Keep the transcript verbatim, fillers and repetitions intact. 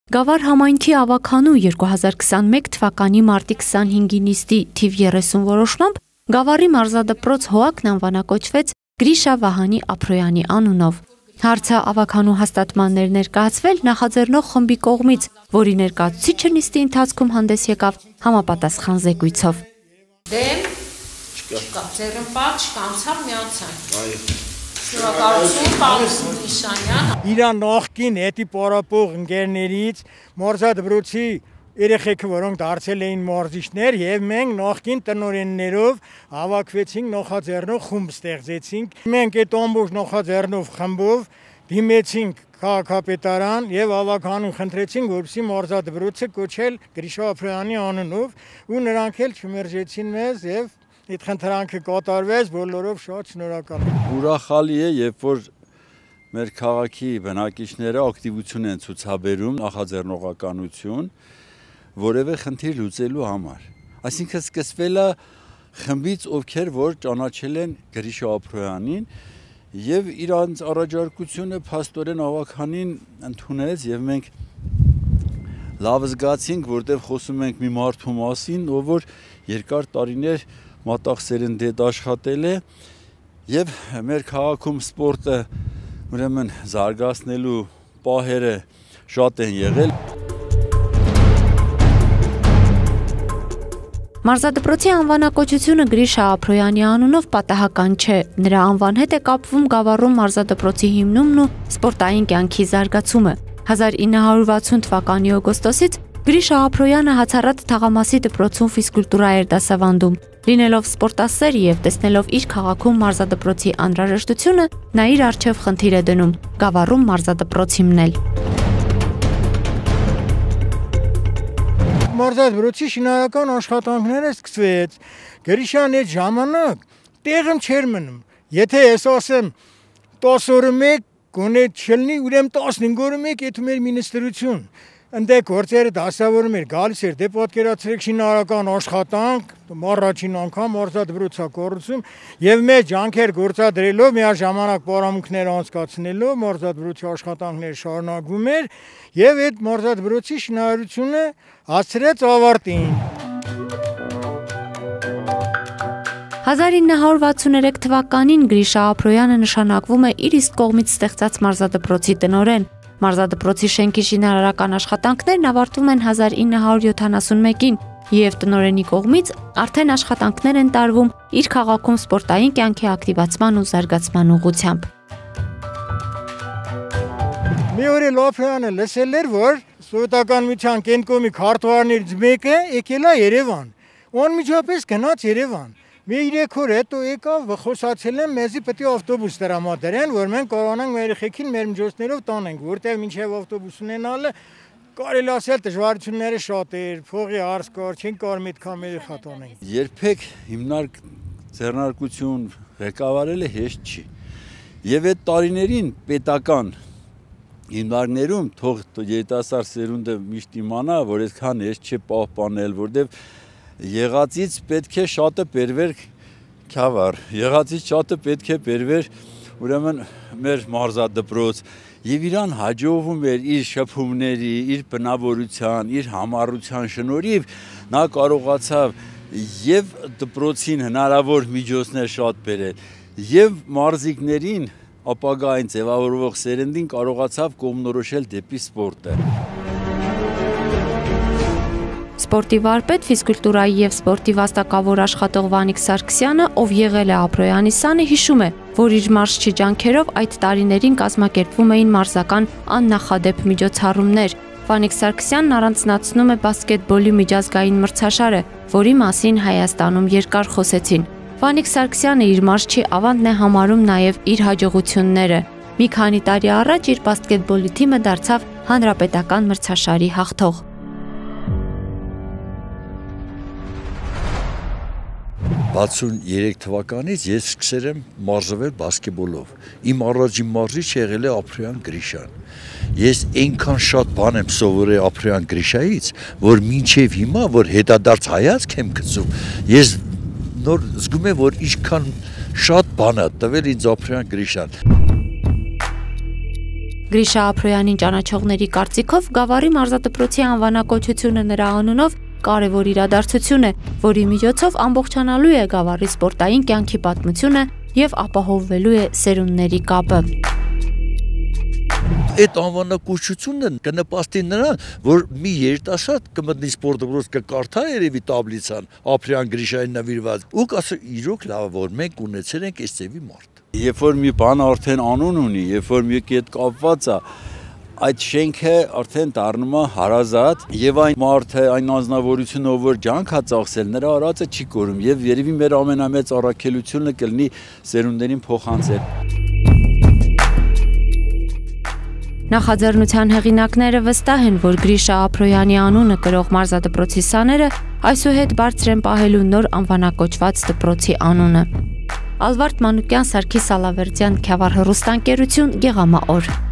Գավառ համայնքի ավագանու երկու հազար քսաներկու թվականի մարտի քսանհինգի նիստի թիվ երեսուն որոշմամբ Գավառի մարզադպրոց հոակն անվանակոչվեց Գրիշա Վահանի Ափրոյանի անունով։ Հարցը ավագանու հաստատմաններ ներկայացվել նախաձեռնող խմբի կողմից, որի ներկայացուցիչը նիստի ընթացքում հանդես եկավ համապատասխան զեկույցով։ Դեմ, չկա, ձեռնպատ, չկանցավ, միացան։ Շնորհակալություն, պարոն Նիշանյան։ Իր նախկին հետի պարապող ընկերներից մարզադպրոցի երեխեքը, որոնք դարձել էին մարզիչներ, եւ մենք նախկին տնօրեններով հավաքվեցինք, նախաձեռնող խումբ ստեղծեցինք։ Մենք այդ ամբողջ նախաձեռնող խմբով դիմեցինք քաղաքապետարան եւ ավագանու խնդրեցինք, որպեսզի մարզադպրոցը կոչել Գրիշա Ափրոյանի անունով, ու նրանք էլ չմերժեցին մեզ եւ այդ խնդրանքը կատարվեց, բոլորով շատ շնորհակալ եմ։ Ուրախալի է, երբ որ մեր քաղաքի բնակիչները ակտիվություն են ցուցաբերում, նախաձեռնողականություն, որևէ խնդիր լուծելու համար։ Այսինքն սկսվել է խմբից, ովքեր որ ճանաչել են Գրիշա Ափրոյանին եւ իրանց առաջարկությունը փաստորեն ավագանին ընդունեց եւ մենք լավ զգացինք, որտեղ խոսում ենք մի մարդու մասին, ով որ երկար տարիներ մատաղ սերնդետ աշխատել է եւ մեր քաղաքում սպորտը ուրեմն զարգացնելու պահերը շատ են եղել։ Մարզադպրոցի անվանակոչությունը Գրիշա Ափրոյանի անունով պատահական չէ։ Նրա անվան հետ է կապվում Գավառում մարզադպրոցի հիմնումն ու սպորտային կյանքի զարգացումը։ հազար ինը հարյուր վաթսուն թվականի օգոստոսից Գրիշա Ափրոյանը Հացառատ թաղամասի դպրոցում ֆիզկուլտուրա էր դասավանդում։ Լինելով սպորտասեր եւ տեսնելով իր քաղաքում մարզադպրոցի անհրաժեշտությունը, նա իր առջև խնդիր է դնում Գավառում մարզադպրոց հիմնել։ Մարզադպրոցի շինարարական աշխատանքները սկսվեց։ Գրիշան այդ ժամանակ տեղում չէր մնում։ Եթե ես ասեմ տասը օրը մեկ, գոնե չլինի, ուրեմն տասնհինգ օրը մեկ, եթե մեր մինիստրություն Ընդե գործերը դասավորում էր, գալիս էր, դե պատկերացրեք շինարարական աշխատանք, առաջին անգամ մարզադպրոցակառուցում եւ մեր ջանքեր գործադրելով միաժամանակ պարամունքներ անցկացնելով մարզադպրոցի աշխատանքները շարունակվում էր եւ այդ մարզադպրոցի շինարարությունը հասցրեց ավարտին։ հազար ինը հարյուր վաթսուներեք թվականին Գրիշա Ափրոյանը նշանակվում է իր իսկ կողմից ստեղծած մարզադպրոցի տնօրեն։ Մարզադպրոցի շենքի շինարարական աշխատանքներն ավարտվում են հազար ինը հարյուր յոթանասունմեկին եւ տնօրենի կողմից արդեն աշխատանքներ են տարվում իր քաղաքում սպորտային կյանքի ակտիվացման ու զարգացման ուղղությամբ։ Մի օր էլ Ափրոյանը լսել էր, որ Սովետական միության կենտրոնի քարտուղարներից մեկը եկել է Երևան։ Անմիջապես գնաց Երևան։ Մի երեք օր հետո եկավ, խոսացել են, մեզի պետք է ավտոբուս տրամադրեն, որ մենք կարողանանք մեր երեխեքին մեր միջոցներով տանենք, որտեղ մինչև ավտոբուս ունենալը կարելի ասել դժվարությունները շատ էր, փողի հարց կար, չենք կարող այդքան երեխա տանենք։ Երբեք հիմնարկ ձեռնարկություն ղեկավարելը հեշտ չի։ Եվ այդ տարիներին պետական հիմնարկներում թող երիտասարդ սերունդը միշտ իմանա, որ այդքան հեշտ չէ պահպանել, որտեղ եղածից պետք է շատը բերվեր Գավառ, եղածից շատը պետք է բերվեր ուրեմն մեր մարզադպրոց եւ իրան հաջողվում էր իր շփումների, իր բնավորության, իր համառության շնորհիվ նա կարողացավ եւ դպրոցին հնարավոր միջոցներ շատ բերել եւ մարզիկներին ապագային ձևավորվող սերնդին կարողացավ կողմնորոշել դեպի սպորտը։ Սպորտի վարպետ, ֆիզկուլտուրայի եւ սպորտի վաստակավոր աշխատող Վանիկ Սարգսյանը, ով եղել է Ափրոյանի սանը, հիշում է, որ իր մարզչի ջանքերով այդ տարիներին կազմակերպվում էին մարզական աննախադեպ միջոցառումներ։ Վանիկ Սարգսյանն առանձնացնում է բասկետբոլի միջազգային մրցաշարը, որի մասին Հայաստանում երկար խոսեցին։ Վանիկ Սարգսյանը իր մարզչի ավանդն է համարում նաեւ իր հաջողությունները։ Մի քանի տարի առաջ իր բասկետբոլի թիմը դարձավ հանրապետական մրցաշարի հաղթող։ վաթսուներեք թվականից ես սկսել եմ մարզվել բասկետբոլով։ Իմ առաջին մարզիչը եղել է Ափրոյան Գրիշան։ Ես այնքան շատ բան եմ սովորել Ափրոյան Գրիշայից, որ մինչև հիմա, որ հետադարձ հայացք եմ գցում, ես նոր զգում եմ, որ ինչքան շատ բան է տվել ինձ Ափրոյան Գրիշան։ Գրիշա Ափրոյանին ճանաչողների կարծիքով Գավառի մարզադպրոցի անվանակոչությունը նրա անունով կարևոր իրադարձություն է, որի միջոցով ամբողջանալու է Գավառի սպորտային կյանքի պատմությունը եւ ապահովվելու է սերունդների կապը։ Այդ անվանակոչությունը կնպաստի նրան, որ մի երիտասարդ կմտնի սպորտդպրոց կկարդա երևի տաբլիցան Ափրոյան Գրիշային նվիրված ու կասի իրոք լավ որ մենք ունեցել ենք այս ծեվի մարդ։ Երբ որ մի բան արդեն անուն ունի, երբ որ մեկի հետ կապված է, այդ շենքը արդեն դառնում է հարազատ եւ այն մարդը, այն անձնավորությունը, որ ջանք է ծախսել, նրա արածը չի կորում եւ երևի մեր ամենամեծ առաքելությունը կլինի սերունդերին փոխանցել։ Նախաձեռնության հեղինակները վստահ են, որ Գրիշա Ափրոյանի անունը կրող մարզադպրոցի սաները այսուհետ բարձր են պահելու նոր անվանակոչված դպրոցի անունը։ Ալվարդ Մանուկյան, Սարգիս Ալավերդյան, Քյավառ հեռուստաընկերություն, Գեղամա օր։